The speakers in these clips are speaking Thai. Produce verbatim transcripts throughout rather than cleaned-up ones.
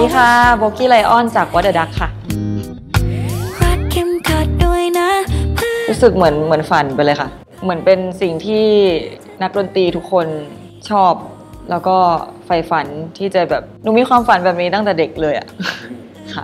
ดีค่ะโบกี้ไลออนจากวอเดอร์ดักค่ะรู้สึกเหมือนเหมือนฝันไปเลยค่ะเหมือนเป็นสิ่งที่นักดนตรีทุกคนชอบแล้วก็ใฝ่ฝันที่จะแบบหนูมีความฝันแบบนี้ตั้งแต่เด็กเลยอะค่ะ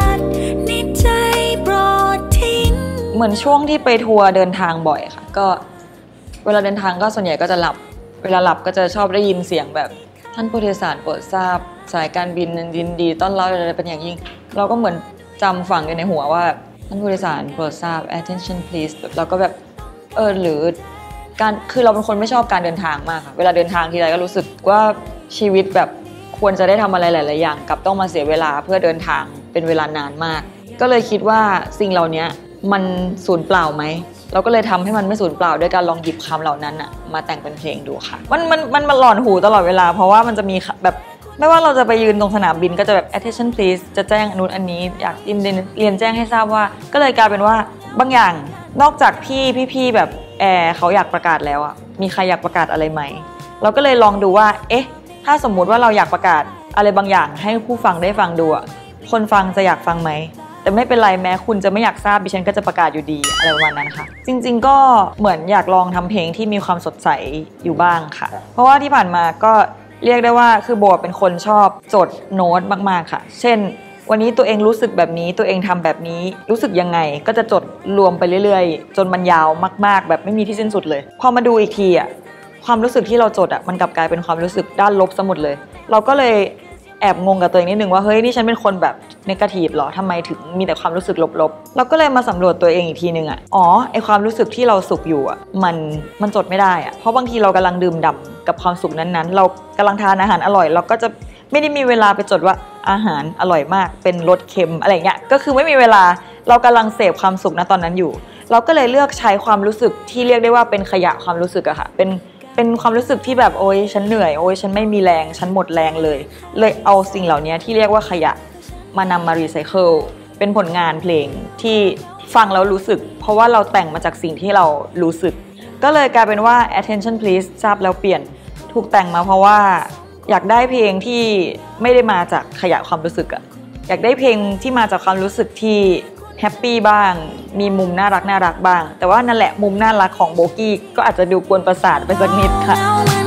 เหมือนช่วงที่ไปทัวร์เดินทางบ่อยค่ะก็เวลาเดินทางก็ส่วนใหญ่ก็จะหลับเวลาหลับก็จะชอบได้ยินเสียงแบบท่านผู้โดยสารโปรดทราบสายการบินยินดีต้อนรับอะไรเป็นอย่างยิ่งเราก็เหมือนจำฝังอยู่ในหัวว่าท่านผู้โดยสารโปรดทราบ attention please เราก็แบบเออหรือการคือเราเป็นคนไม่ชอบการเดินทางมากค่ะเวลาเดินทางทีไรก็รู้สึกว่าชีวิตแบบควรจะได้ทำอะไรหลายๆอย่างกับต้องมาเสียเวลาเพื่อเดินทางเป็นเวลานานมากก็เลยคิดว่าสิ่งเหล่านี้มันสูญเปล่าไหมเราก็เลยทำให้มันไม่สูญเปล่าด้วยการลองหยิบคำเหล่านั้นอะมาแต่งเป็นเพลงดูค่ะมันมันมันมันหลอนหูตลอดเวลาเพราะว่ามันจะมีแบบไม่ว่าเราจะไปยืนตรงสนามบินก็จะแบบ attention please จะแจ้งอนุอันนี้อยากเรียนแจ้งให้ทราบว่าก็เลยกลายเป็นว่าบางอย่างนอกจากพี่พี่ๆแบบแอร์เขาอยากประกาศแล้วอะมีใครอยากประกาศอะไรไหมเราก็เลยลองดูว่าเอ๊ะถ้าสมมุติว่าเราอยากประกาศอะไรบางอย่างให้ผู้ฟังได้ฟังดูอะคนฟังจะอยากฟังไหมแต่ไม่เป็นไรแม้คุณจะไม่อยากทราบดิฉันก็จะประกาศอยู่ดีอะไรประมาณนั้นค่ะจริงๆก็เหมือนอยากลองทำเพลงที่มีความสดใสอยู่บ้างค่ะเพราะว่าที่ผ่านมาก็เรียกได้ว่าคือโบเป็นคนชอบจดโน้ตมากๆค่ะเช่นวันนี้ตัวเองรู้สึกแบบนี้ตัวเองทำแบบนี้รู้สึกยังไงก็จะจดรวมไปเรื่อยๆจนมันยาวมากๆแบบไม่มีที่สิ้นสุดเลยพอมาดูอีกทีอ่ะความรู้สึกที่เราจดอ่ะมันกลับกลายเป็นความรู้สึกด้านลบซะหมดเลยเราก็เลยแอบงงกับตัวเองนิดนึงว่าเฮ้ยนี่ฉันเป็นคนแบบเนกาทีฟหรอทำไมถึงมีแต่ความรู้สึกลบๆเราก็เลยมาสำรวจตัวเองอีกทีนึงอ่ะอ๋อไอความรู้สึกที่เราสุขอยู่อ่ะมันมันจดไม่ได้อ่ะเพราะบางทีเรากำลังดื่มด่ำกับความสุขนั้นๆเรากำลังทานอาหารอร่อยเราก็จะไม่ได้มีเวลาไปจดว่าอาหารอร่อยมากเป็นรสเค็มอะไรเงี้ยก็คือไม่มีเวลาเรากำลังเสพความสุขณตอนนั้นอยู่เราก็เลยเลือกใช้ความรู้สึกที่เรียกได้ว่าเป็นขยะความรู้สึกอะค่ะเป็นเป็นความรู้สึกที่แบบโอ๊ยฉันเหนื่อยโอ๊ยฉันไม่มีแรงฉันหมดแรงเลยเลยเอาสิ่งเหล่านี้ที่เรียกว่าขยะมานำมารีไซเคิลเป็นผลงานเพลงที่ฟังแล้วรู้สึกเพราะว่าเราแต่งมาจากสิ่งที่เรารู้สึกก็เลยกลายเป็นว่า attention please ทราบแล้วเปลี่ยนถูกแต่งมาเพราะว่าอยากได้เพลงที่ไม่ได้มาจากขยะความรู้สึกอะอยากได้เพลงที่มาจากความรู้สึกที่แฮปปี้บ้างมีมุมน่ารักน่ารักบ้างแต่ว่านั่นแหละมุมน่ารักของโบกี้ก็อาจจะดูกวนประสาทไปสักนิดค่ะ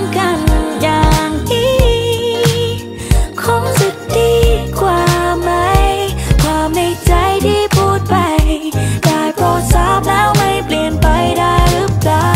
ความในใจที่พูดไปได้โปรดทราบแล้วไม่เปลี่ยนไปได้หรือเปล่า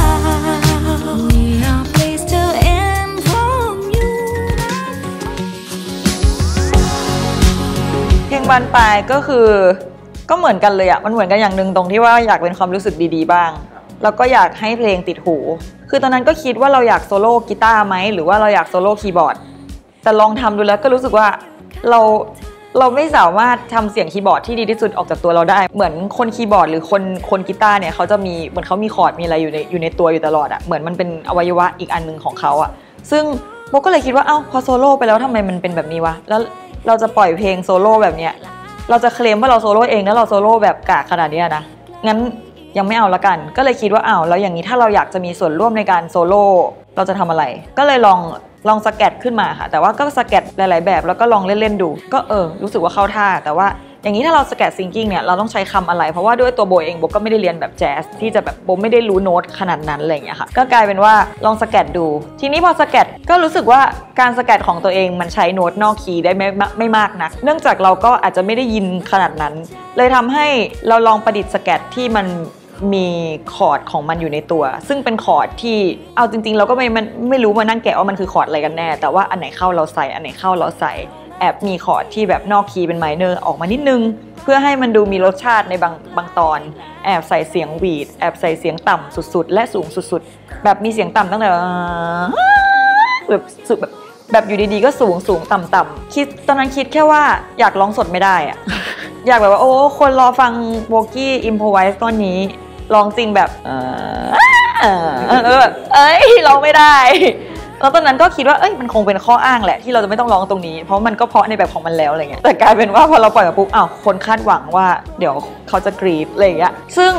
เพลงบานปลายก็คือก็เหมือนกันเลยอะมันเหมือนกันอย่างหนึ่งตรงที่ว่าอยากเป็นความรู้สึกดีๆบ้างแล้วก็อยากให้เพลงติดหูคือตอนนั้นก็คิดว่าเราอยากโซโล่กีตาร์ไหมหรือว่าเราอยากโซโล่คีย์บอร์ดแต่ลองทำดูแล้วก็รู้สึกว่าเราเราไม่สามารถทำเสียงคีย์บอร์ดที่ดีที่สุดออกจากตัวเราได้เหมือนคนคีย์บอร์ดหรือคนคนกีตาร์เนี่ยเขาจะมีเหมือนเขามีคอร์ดมีอะไรอยู่ในอยู่ในตัวอยู่ตลอดอะเหมือนมันเป็นอวัยวะอีกอันนึงของเขาอะซึ่งโบก็เลยคิดว่าเอ้าพอโซโล่ไปแล้วทำไมมันเป็นแบบนี้วะแล้วเราจะปล่อยเพลงโซโล่แบบเนี้ยเราจะเคลมว่าเราโซโล่เองแล้วเราโซโล่แบบกากขนาดนี้นะงั้นยังไม่เอาละกันก็เลยคิดว่าอ้าวแล้วอย่างนี้ถ้าเราอยากจะมีส่วนร่วมในการโซโล่เราจะทำอะไรก็เลยลองลองสแกตขึ้นมาค่ะแต่ว่าก็สแกตหลายๆแบบแล้วก็ลองเล่นๆดูก็เออรู้สึกว่าเข้าท่าแต่ว่าอย่างนี้ถ้าเราสแกตซิงกิ้งเนี่ยเราต้องใช้คำอะไรเพราะว่าด้วยตัวโบเองโบก็ไม่ได้เรียนแบบแจ๊สที่จะแบบโบไม่ได้รู้โน้ตขนาดนั้นอะไรอย่างเงี้ยค่ะก็กลายเป็นว่าลองสแกตดูทีนี้พอสแกตก็รู้สึกว่าการสแกตของตัวเองมันใช้โน้ตนอกคีย์ได้ไม่ไม่มากนักเนื่องจากเราก็อาจจะไม่ได้ยินขนาดนั้นเลยทำให้เราลองประดิษฐ์สแกตที่มันมีคอร์ดของมันอยู่ในตัวซึ่งเป็นคอร์ดที่เอาจริงๆเราก็ไม่มันไม่รู้มานั่งแกะว่ามันคือคอร์ดอะไรกันแน่แต่ว่าอันไหนเข้าเราใส่อันไหนเข้าเราใส่แอบมีคอร์ดที่แบบนอกคีย์เป็นไมเนอร์ออกมานิดนึงเพื่อให้มันดูมีรสชาติในบางบางตอนแอบใส่เสียงหวีดแอบใส่เสียงต่ำสุดๆและสูงสุดๆแบบมีเสียงต่ำตั้งแต่แบบสุดแบบแบบอยู่ดีๆก็สูงสูงต่ำต่ำคิดตอนนั้นคิดแค่ว่าอยากร้องสดไม่ได้อะ อยากแบบว่าโอ้คนรอฟังโบกี้อิมโพไวส์ตอนนี้ร้องจริงแบบเออเออเออแบบเอ้ยร้องไม่ได้แล้วตอนนั้นก็คิดว่าเอ้ยมันคงเป็นข้ออ้างแหละที่เราจะไม่ต้องร้องตรงนี้เพราะมันก็เพราะในแบบของมันแล้วอะไรเงี้ยแต่กลายเป็นว่าพอเราปล่อยมาปุ๊บอ้าวคนคาดหวังว่าเดี๋ยวเขาจะกรี๊ดอะไรอย่างเงี้ยซึ่ง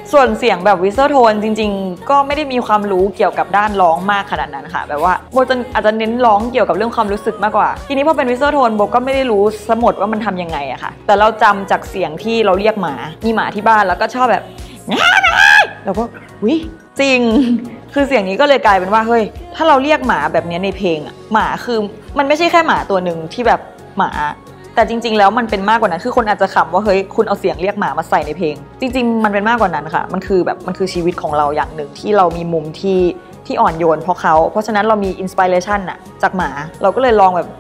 ส่วนเสียงแบบวิสเซอร์โทนจริงๆก็ไม่ได้มีความรู้เกี่ยวกับด้านร้องมากขนาดนั้นค่ะแบบว่าโบจะอาจจะเน้นร้องเกี่ยวกับเรื่องความรู้สึกมากกว่าทีนี้พอเป็นวิสเซอร์โทนโบก็ไม่ได้รู้สมดว่ามันทำยังไงอะค่ะแต่เราจำจากเสียงที่เราเรียกหมามีหมาที่บ้านแล้วก็ชอบแบบแล้วก็วิจริงคือเสียงนี้ก็เลยกลายเป็นว่าเฮ้ยถ้าเราเรียกหมาแบบนี้ในเพลงอะหมาคือมันไม่ใช่แค่หมาตัวหนึ่งที่แบบหมาแต่จริงๆแล้วมันเป็นมากกว่านั้นคือคนอาจจะขำว่าเฮ้ยคุณเอาเสียงเรียกหมามาใส่ในเพลงจริงๆมันเป็นมากกว่านั้นค่ะมันคือแบบมันคือชีวิตของเราอย่างหนึ่งที่เรามีมุมที่ที่อ่อนโยนเพราะเขาเพราะฉะนั้นเรามีอินสปิเรชันอะจากหมาเราก็เลยลองแบบ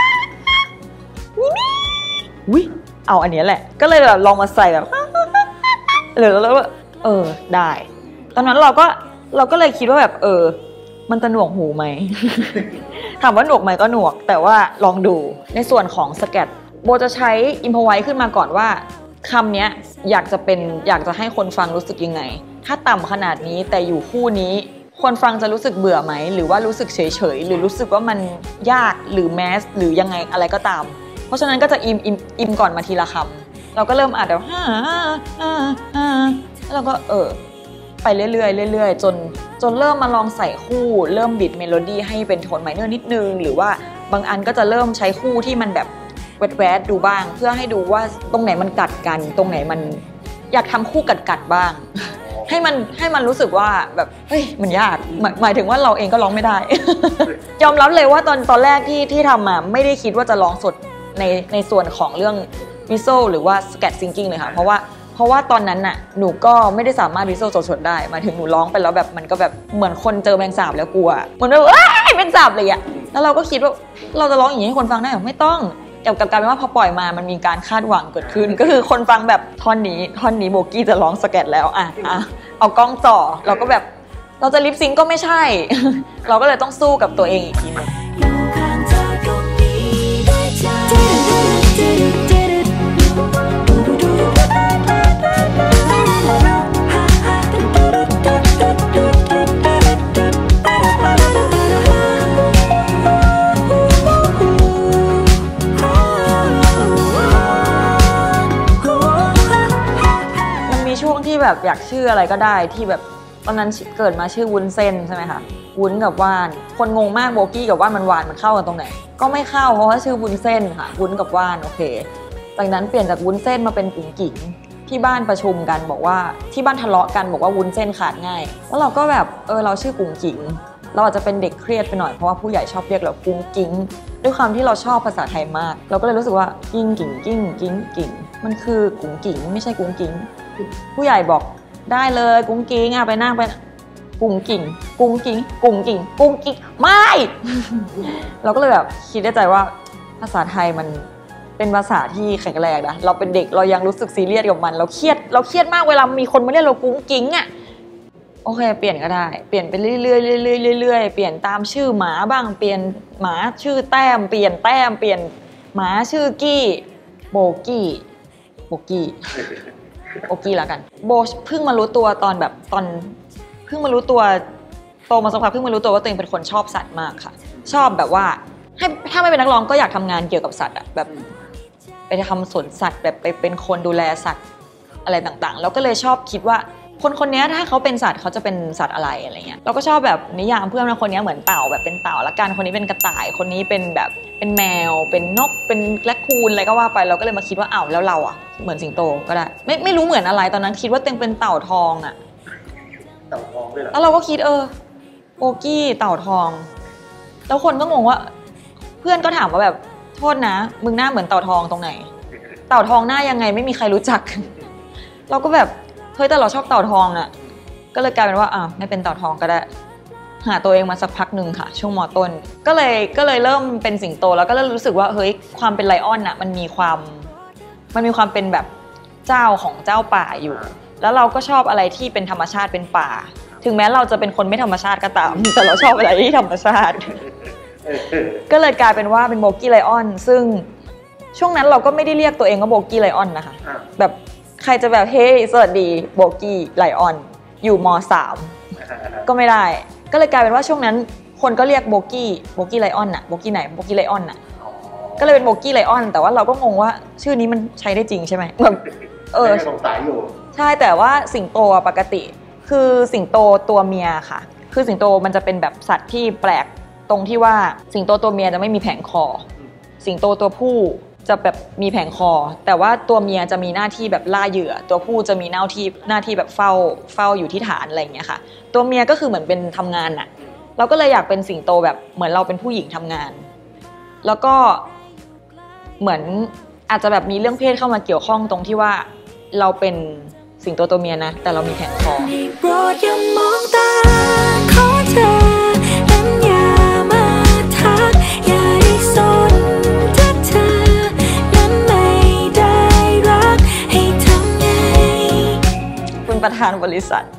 วิเอาอันนี้แหละก็เลยแบบลองมาใส่แบบหรือแล้วแบบเออได้ตอนนั้นเราก็เราก็เลยคิดว่าแบบเออมันจะหนวกหูไหม ถามว่าหนวกไหมก็หนวกแต่ว่าลองดูในส่วนของสแกตโบจะใช้อิมพอไว้ขึ้นมาก่อนว่าคำนี้อยากจะเป็นอยากจะให้คนฟังรู้สึกยังไงถ้าต่ำขนาดนี้แต่อยู่คู่นี้คนฟังจะรู้สึกเบื่อไหมหรือว่ารู้สึกเฉยๆหรือรู้สึกว่ามันยากหรือแมสหรือยังไงอะไรก็ตามเพราะฉะนั้นก็จะอิมอิมอิมก่อนมาทีละคำเราก็เริ่มอ่านแบบฮ่าฮ่าฮ่าฮ่าแล้วเราก็เออไปเรื่อยๆเรื่อยๆจนจนเริ่มมาลองใส่คู่เริ่มบิดเมโลดี้ให้เป็นโทนไมเนอร์นิดนึงหรือว่าบางอันก็จะเริ่มใช้คู่ที่มันแบบแวดๆดูบ้างเพื่อให้ดูว่าตรงไหนมันกัดกันตรงไหนมันอยากทำคู่กัดๆบ้างให้มันให้มันรู้สึกว่าแบบเฮ้ยมันยากหมายหมายถึงว่าเราเองก็ร้องไม่ได้ ยอมรับเลยว่าตอนตอนแรกที่ที่ทำมาไม่ได้คิดว่าจะร้องสดในในส่วนของเรื่องวิโซหรือว่าสแกตซิงกิ้งเลยค่ะเพราะว่าเพราะว่าตอนนั้นน่ะหนูก็ไม่ได้สามารถวิโซสดๆได้มาถึงหนูร้องไปแล้วแบบมันก็แบบเหมือนคนเจอแมงสาบแล้วกลัวเหมือนแบบเอ้ยแมงสาบเลยอะแล้วเราก็คิดว่าเราจะร้องอย่างนี้ให้คนฟังได้หรอไม่ต้องกับกับการเป็นว่าพอปล่อยมามันมีการคาดหวังเกิดขึ้นก็คือคนฟังแบบท่อนนี้ท่อนนี้โบกี้จะร้องสแกตแล้วอ่ะอ่ะเอากล้องจ่อเราก็แบบเราจะลิปซิงก็ไม่ใช่ เราก็เลยต้องสู้กับตัวเองอีกทีนึงแบบอยากชื่ออะไรก็ได้ที่แบบตอนนั้นเกิดมาชื่อวุ้นเส้นใช่ไหมคะวุ้นกับว่านคนงงมากโบกี้กับว่านมันหวานมันเข้ากันตรงไหนก็ไม่เข้าเพราะว่าชื่อวุ้นเส้นค่ะวุ้นกับว่านโอเคจากนั้นเปลี่ยนจากวุ้นเส้นมาเป็นกุ๋งกิ่งที่บ้านประชุมกันบอกว่าที่บ้านทะเลาะกันบอกว่าวุ้นเส้นขาดง่ายแล้วเราก็แบบเออเราชื่อกุ๋งกิ่งเราอาจจะเป็นเด็กเครียดไปหน่อยเพราะว่าผู้ใหญ่ชอบเรียกเรากุ๋งกิ่งด้วยความที่เราชอบภาษาไทยมากเราก็เลยรู้สึกว่ากิ้งกิ่งกิ้งกิ้งกิ่งมันคือกุ๋งกิ่งไม่ใช่กุ๋งกิ่งผู้ใหญ่บอกได้เลยกุ้งกิ้งอ่ะไปนั่งไปกุ้งกิ่งกุ้งกิ้งกุ้งกิ่งกุ้งกิ่งไม่เราก็เลยแบบคิดในใจว่าภาษาไทยมันเป็นภาษาที่แข็งแรงนะเราเป็นเด็กเรายังรู้สึกซีเรียสกับมันเราเครียดเราเครียดมากเวลามีคนมาเรียกเรากุ้งกิ้งอ่ะโอเคเปลี่ยนก็ได้เปลี่ยนไปเรื่อยๆเรื่อยๆเรื่อยๆเปลี่ยนตามชื่อหมาบ้างเปลี่ยนหมาชื่อแต้มเปลี่ยนแต้มเปลี่ยนหมาชื่อกี้โบกี้โบกี้โอกี้แล้วกันโบเพิ่งมารู้ตัวตอนแบบตอนเพิ่งมารู้ตัวโตมาสักพักเพิ่งมารู้ตัวว่าตัวเองเป็นคนชอบสัตว์มากค่ะชอบแบบว่าให้ถ้าไม่เป็นนักร้องก็อยากทำงานเกี่ยวกับสัตว์อะแบบไปทำสวนสัตว์แบบไปเป็นคนดูแลสัตว์อะไรต่างๆแล้วก็เลยชอบคิดว่าคนคนนี้ถ้าเขาเป็นสัตว์เขาจะเป็นสัตว์อะไรอะไรเงี้ยเราก็ชอบแบบนิยามเพื่อนว่าคนนี้เหมือนเต่าแบบเป็นเต่าละกันคนนี้เป็นกระต่ายคนนี้เป็นแบบเป็นแมวเป็นนกเป็นแรคคูนอะไรก็ว่าไปเราก็เลยมาคิดว่าอ้าวแล้วเราอะเหมือนสิงโตก็ได้ไม่ไม่รู้เหมือนอะไรตอนนั้นคิดว่าเต็งเป็นเต่าทองอะเต่าทองด้วยเหรอแล้วเราก็คิดเออโบกี้เต่าทองแล้วคนก็งงว่าเพื่อนก็ถามว่าแบบโทษนะมึงหน้าเหมือนเต่าทองตรงไหนเต่าทองหน้ายังไงไม่มีใครรู้จักเราก็แบบเฮ้ยแต่เราชอบเต่าทองอะก็เลยกลายเป็นว่าอ่ะไม่เป็นเต่าทองก็ได้หาตัวเองมาสักพักหนึ่งค่ะช่วงม.ต้นก็เลยก็เลยเริ่มเป็นสิงโตแล้วก็เริ่มรู้สึกว่าเฮ้ยความเป็นไลออนอะมันมีความมันมีความเป็นแบบเจ้าของเจ้าป่าอยู่แล้วเราก็ชอบอะไรที่เป็นธรรมชาติเป็นป่าถึงแม้เราจะเป็นคนไม่ธรรมชาติก็ตามแต่เราชอบอะไรที่ธรรมชาติ ก็เลยกลายเป็นว่าเป็นโบกี้ไลออนซึ่งช่วงนั้นเราก็ไม่ได้เรียกตัวเองว่าโบกี้ไลออนนะคะแบบใครจะแบบเฮ้ยสวัสดีโบกี้ไลออนอยู่ม.สาม ก็ไม่ได้ก็เลยกลายเป็นว่าช่วงนั้นคนก็เรียกโบกี้โบกี้ไลออนน่ะโบกี้ไหนโบกี้ไลออนน่ะก็เลยเป็นโบกี้ไลออนแต่ว่าเราก็งงว่าชื่อนี้มันใช้ได้จริงใช่ไหมแบบเออสงสัยอยู่ใช่แต่ว่าสิงโตปกติคือสิงโตตัวเมียค่ะคือสิงโตมันจะเป็นแบบสัตว์ที่แปลกตรงที่ว่าสิงโตตัวเมียจะไม่มีแผงคอสิงโตตัวผู้จะแบบมีแผงคอแต่ว่าตัวเมียจะมีหน้าที่แบบล่าเหยื่อตัวผู้จะมีหน้าที่หน้าที่แบบเฝ้าเฝ้าอยู่ที่ฐานอะไรอย่างเงี้ยค่ะตัวเมียก็คือเหมือนเป็นทำงานน่ะเราก็เลยอยากเป็นสิงโตแบบเหมือนเราเป็นผู้หญิงทำงานแล้วก็เหมือนอาจจะแบบมีเรื่องเพศเข้ามาเกี่ยวข้องตรงที่ว่าเราเป็นสิงโตตัวเมียนะแต่เรามีแผงคอโปรดอย่ามองตาขอเธอนั้นอย่ามาทักอย่าได้สนถ้าเธอนั้นไม่ได้รักให้ทำไงคุณประธานบริษัท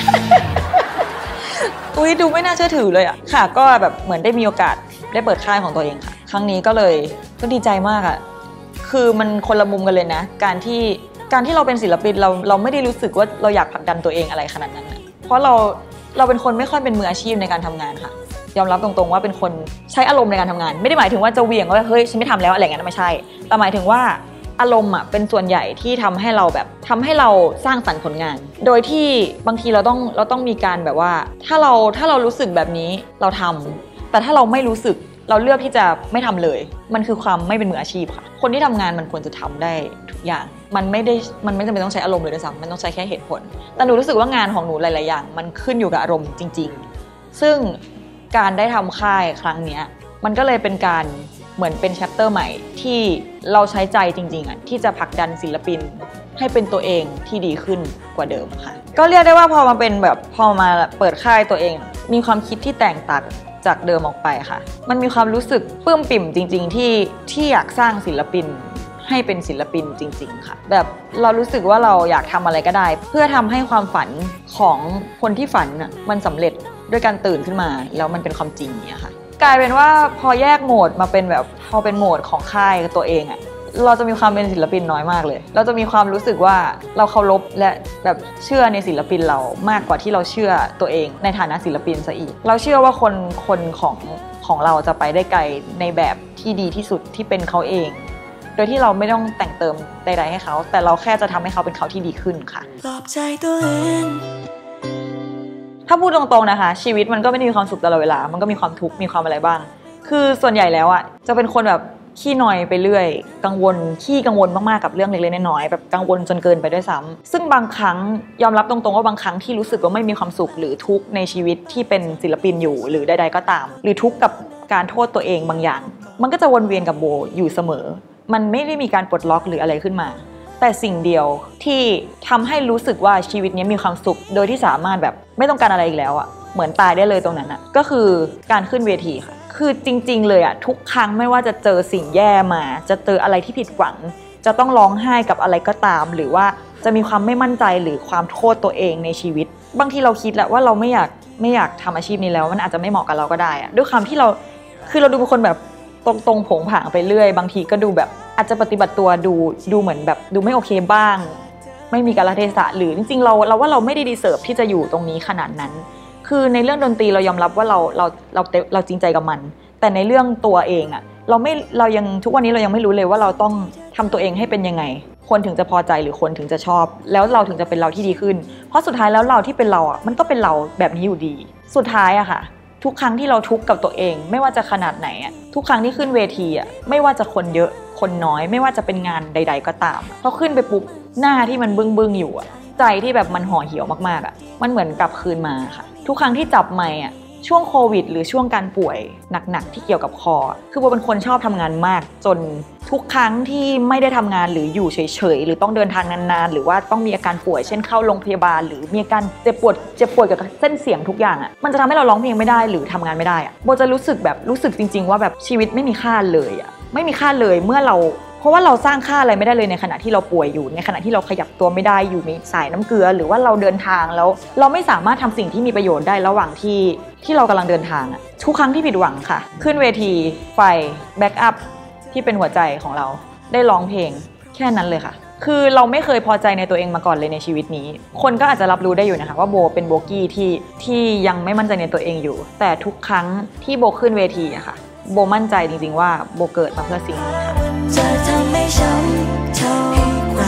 อุ้ยดูไม่น่าเชื่อถือเลยอะค่ะก็แบบเหมือนได้มีโอกาสได้เปิดค่ายของตัวเองค่ะครั้งนี้ก็เลยก็ดีใจมากอะคือมันคนละมุมกันเลยนะการที่การที่เราเป็นศิลปินเราเราไม่ได้รู้สึกว่าเราอยากผลักดันตัวเองอะไรขนาดนั้นนะเพราะเราเราเป็นคนไม่ค่อยเป็นมืออาชีพในการทำงานค่ะยอมรับตรงๆว่าเป็นคนใช้อารมณ์ในการทำงานไม่ได้หมายถึงว่าจะเหวี่ยงว่าเฮ้ยฉันไม่ทำแล้วอะไรอย่างนั้นไม่ใช่แต่หมายถึงว่าอารมณ์อ่ะเป็นส่วนใหญ่ที่ทำให้เราแบบทำให้เราสร้างสรรค์ผลงานโดยที่บางทีเราต้องเราต้องมีการแบบว่าถ้าเราถ้าเรารู้สึกแบบนี้เราทำแต่ถ้าเราไม่รู้สึกเราเลือกที่จะไม่ทำเลยมันคือความไม่เป็นมืออาชีพค่ะคนที่ทำงานมันควรจะทำได้ทุกอย่างมันไม่ได้มันไม่จำเป็นต้องใช้อารมณ์เลยด้วยซ้ำมันต้องใช้แค่เหตุผลแต่หนูรู้สึกว่างานของหนูหลายๆอย่างมันขึ้นอยู่กับอารมณ์จริงๆซึ่งการได้ทำค่ายครั้งนี้มันก็เลยเป็นการเหมือนเป็นแชปเตอร์ใหม่ที่เราใช้ใจจริงๆอ่ะที่จะผลักดันศิลปินให้เป็นตัวเองที่ดีขึ้นกว่าเดิมค่ะก็เรียกได้ว่าพอมาเป็นแบบพอมาเปิดค่ายตัวเองมีความคิดที่แตกต่างจากเดิมออกไปค่ะมันมีความรู้สึกปลื้มปิ่มจริงๆที่ที่อยากสร้างศิลปินให้เป็นศิลปินจริงๆค่ะแบบเรารู้สึกว่าเราอยากทำอะไรก็ได้เพื่อทำให้ความฝันของคนที่ฝันน่ะมันสำเร็จด้วยการตื่นขึ้นมาแล้วมันเป็นความจริงเนี่ยค่ะกลายเป็นว่าพอแยกโหมดมาเป็นแบบพอเป็นโหมดของค่ายตัวเองอะเราจะมีความเป็นศิลปินน้อยมากเลยเราจะมีความรู้สึกว่าเราเคารพและแบบเชื่อในศิลปินเรามากกว่าที่เราเชื่อตัวเองในฐานะศิลปินซะอีกเราเชื่อว่าคนคนของของเราจะไปได้ไกลในแบบที่ดีที่สุดที่เป็นเขาเองโดยที่เราไม่ต้องแต่งเติมใดๆให้เขาแต่เราแค่จะทำให้เขาเป็นเขาที่ดีขึ้นค่ะปลอบใจตัวเองถ้าพูดตรงๆนะคะชีวิตมันก็ไม่ได้มีความสุขตลอดเวลามันก็มีความทุกข์มีความอะไรบ้างคือส่วนใหญ่แล้วอ่ะจะเป็นคนแบบขี้นอยไปเรื่อยกังวลขี้กังวลมากๆกับเรื่องเล็กๆน้อยๆแบบกังวลจนเกินไปด้วยซ้ำซึ่งบางครั้งยอมรับตรงๆว่าบางครั้งที่รู้สึกว่าไม่มีความสุขหรือทุกข์ในชีวิตที่เป็นศิลปินอยู่หรือใดๆก็ตามหรือทุกข์กับการโทษตัวเองบางอย่างมันก็จะวนเวียนกับโบอยู่เสมอมันไม่ได้มีการปลดล็อกหรืออะไรขึ้นมาแต่สิ่งเดียวที่ทำให้รู้สึกว่าชีวิตนี้มีความสุขโดยที่สามารถแบบไม่ต้องการอะไรอีกแล้วอ่ะเหมือนตายได้เลยตรงนั้นอ่ะก็คือการขึ้นเวทีค่ะคือจริงๆเลยอะทุกครั้งไม่ว่าจะเจอสิ่งแย่มาจะเจออะไรที่ผิดหวังจะต้องร้องไห้กับอะไรก็ตามหรือว่าจะมีความไม่มั่นใจหรือความโทษตัวเองในชีวิตบางทีเราคิดแหละว่าเราไม่อยากไม่อยากทำอาชีพนี้แล้วมันอาจจะไม่เหมาะกับเราก็ได้อะด้วยความที่เราคือเราดูเป็นคนแบบตรงๆผงผางไปเรื่อยบางทีก็ดูแบบอาจจะปฏิบัติตัวดูดูเหมือนแบบดูไม่โอเคบ้างไม่มีกาลเทศะหรือจริงๆเราเราว่าเราไม่ได้ดีเซิร์ฟที่จะอยู่ตรงนี้ขนาดนั้นคือในเรื่องดนตรีเรายอมรับว่าเราเราเราเราจริงใจกับมันแต่ในเรื่องตัวเองอะเราไม่เรายังทุกวันนี้เรายังไม่รู้เลยว่าเราต้องทำตัวเองให้เป็นยังไงคนถึงจะพอใจหรือคนถึงจะชอบแล้วเราถึงจะเป็นเราที่ดีขึ้นเพราะสุดท้ายแล้วเราที่เป็นเราอะมันก็เป็นเราแบบนี้อยู่ดีสุดท้ายอะค่ะทุกครั้งที่เราทุกข์กับตัวเองไม่ว่าจะขนาดไหนอะทุกครั้งที่ขึ้นเวทีอะไม่ว่าจะคนเยอะคนน้อยไม่ว่าจะเป็นงานใดๆก็ตามพอขึ้นไปปุ๊บหน้าที่มันบึ้งๆอยู่อะใจที่แบบมันห่อเหี่ยวมากๆอะมันเหมือนกลับคืนมาค่ะทุกครั้งที่จับไมค์อะช่วงโควิดหรือช่วงการป่วยหนักๆที่เกี่ยวกับคอคือโบเป็นคนชอบทำงานมากจนทุกครั้งที่ไม่ได้ทำงานหรืออยู่เฉยๆหรือต้องเดินทางนานๆหรือว่าต้องมีอาการป่วยเช่นเข้าโรงพยาบาลหรือมีอาการเจ็บปวดเจ็บป่วยกับเส้นเสียงทุกอย่างอ่ะมันจะทำให้เราร้องเพลงไม่ได้หรือทำงานไม่ได้อ่ะโบจะรู้สึกแบบรู้สึกจริงๆว่าแบบชีวิตไม่มีค่าเลยอ่ะไม่มีค่าเลยเมื่อเราเพราะว่าเราสร้างค่าอะไรไม่ได้เลยในขณะที่เราป่วยอยู่ในขณะที่เราขยับตัวไม่ได้อยู่ในสายน้ำเกลือหรือว่าเราเดินทางแล้วเราไม่สามารถทำสิ่งที่มีประโยชน์ได้ระหว่างที่ที่เรากำลังเดินทางอะทุกครั้งที่ผิดหวังค่ะขึ้นเวทีไฟแบ็กอัพที่เป็นหัวใจของเราได้ร้องเพลงแค่นั้นเลยค่ะคือเราไม่เคยพอใจในตัวเองมาก่อนเลยในชีวิตนี้คนก็อาจจะรับรู้ได้อยู่นะคะว่าโบเป็นโบกี้ที่ที่ยังไม่มั่นใจในตัวเองอยู่แต่ทุกครั้งที่โบขึ้นเวทีอะค่ะโบมั่นใจจริงๆว่าโบเกิดมาเพื่อสิ่งนี้ค่ะจะทำให้ช้ำเท่าไหร่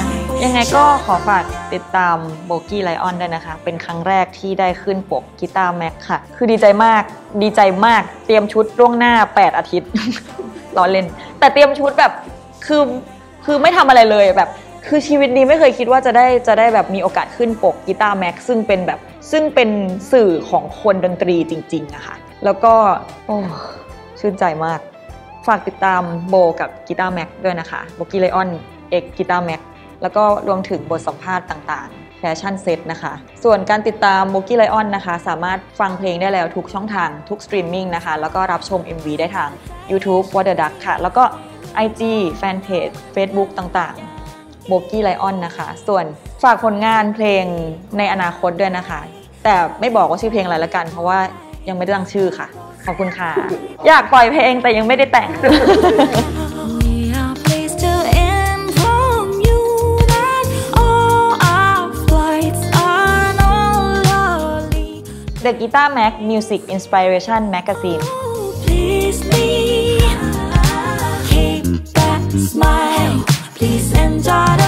ยังไงก็ขอฝากติดตามโบกี้ไลออนด้วยนะคะเป็นครั้งแรกที่ได้ขึ้นปกกีตาร์แม็กค่ะคือดีใจมากดีใจมากเตรียมชุดล่วงหน้าแปดอาทิตย์ ล้อเล่นแต่เตรียมชุดแบบคือคือไม่ทำอะไรเลยแบบคือชีวิตนี้ไม่เคยคิดว่าจะได้จะได้แบบมีโอกาสขึ้นปกกีตาร์แม็กซึ่งเป็นแบบซึ่งเป็นสื่อของคนดนตรีจริงๆอะค่ะแล้วก็โอ้ชื่นใจมากฝากติดตามโบกับกีตาร์แม็กด้วยนะคะโบกี้ไลออนเอกกีตาร์แม็กแล้วก็รวมถึงบทสัมภาษณ์ต่างๆแฟชั่นเซ็ตนะคะส่วนการติดตามโบกี้ไลออนนะคะสามารถฟังเพลงได้แล้วทุกช่องทางทุกสตรีมมิ่งนะคะแล้วก็รับชม เอ็ม วี ได้ทาง YouTube What the Duck ค่ะแล้วก็ ไอ จี แฟนเพจ Facebook ต่างๆโบกี้ไลออนนะคะส่วนฝากผลงานเพลงในอนาคตด้วยนะคะแต่ไม่บอกว่าชื่อเพลงอะไรละกันเพราะว่ายังไม่ได้ตั้งชื่อค่ะขอบคุณค่ะอยากปล่อยเพลงแต่ยังไม่ได้แต่ง The Guitar Mag Music Inspiration Magazine Please me, keep that smile, please enjoy the